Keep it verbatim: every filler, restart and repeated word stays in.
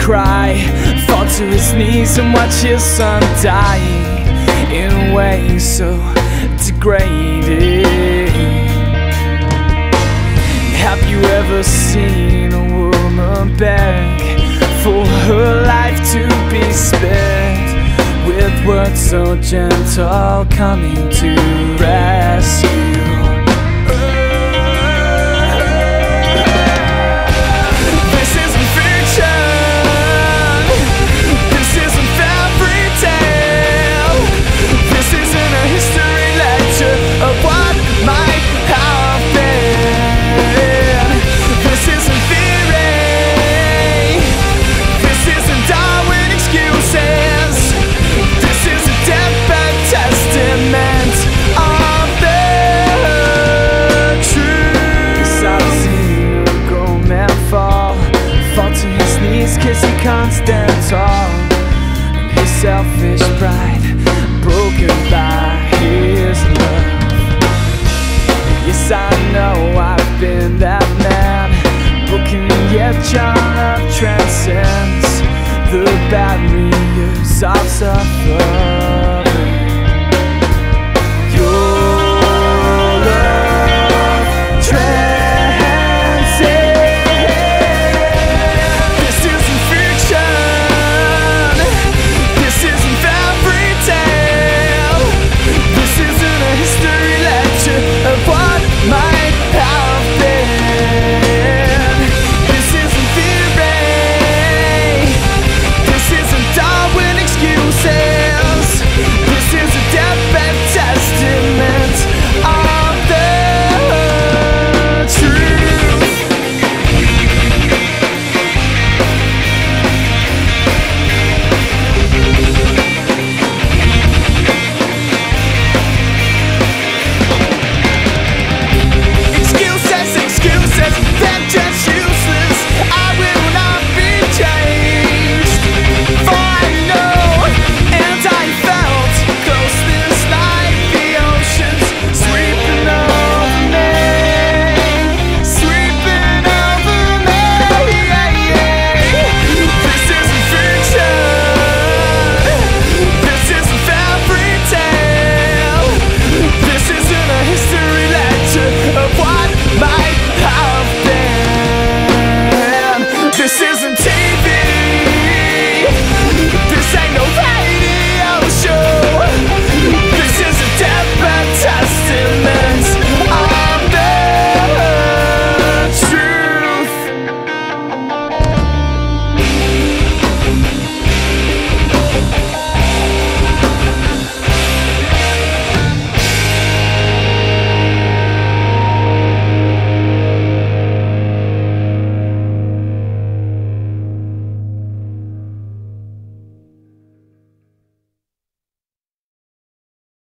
cry, fall to his knees and watch his son dying in ways so degrading. Have you ever seen a woman beg for her life to be spared, with words so gentle coming to rescue? Cause he can't stand tall, and his selfish pride broken by his love. Yes, I know I've been that man, broken yet your love transcends the barriers of suffering.